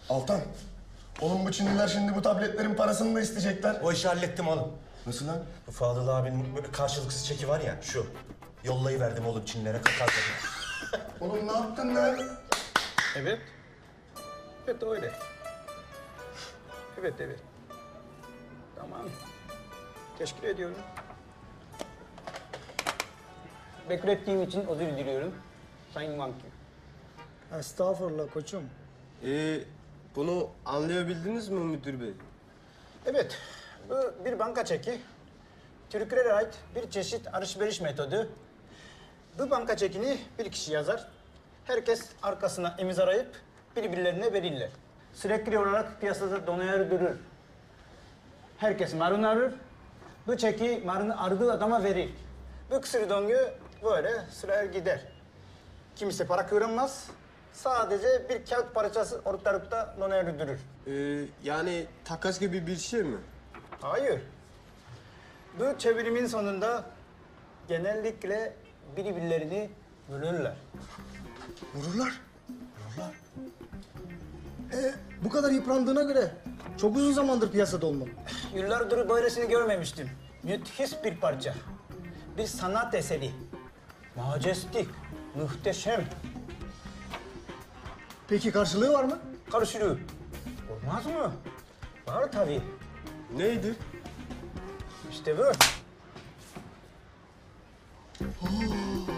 Altan, oğlum bu Çinliler şimdi bu tabletlerin parasını da isteyecekler. O işi hallettim oğlum. Nasıl lan? Bu Fadıl abinin böyle karşılıksız çeki var ya şu. Yollayıverdim oğlum Çinlilere kakar. Oğlum ne yaptın lan? Evet. Evet öyle. Evet, evet. Tamam. Teşekkür ediyorum. Beklettiğim için özür diliyorum. Sayın Vankı. Estağfurullah koçum. Bunu anlayabildiniz mi müdür bey? Evet, bu bir banka çeki. Türklere ait bir çeşit alışveriş metodu. Bu banka çekini bir kişi yazar. Herkes arkasına imzalayıp birbirlerine verirler. Sürekli olarak piyasada donar durur. Herkes marını arır. Bu çeki marını aradığı adama verir. Bu kısır döngü böyle sürer gider. Kimse para kıramaz. Sadece bir kağıt parçası ortalıkta donar durur. Yani takas gibi bir şey mi? Hayır. Bu çevirimin sonunda genellikle birbirlerini vururlar. Vururlar. Bu kadar yıprandığına göre çok uzun zamandır piyasada olmalı. Yıllardır böylesini görmemiştim. Müthiş bir parça. Bir sanat eseri. Majestik, muhteşem. Peki karşılığı var mı? Karşılığı. Olmaz mı? Var tabii. Neydi? İşte bu.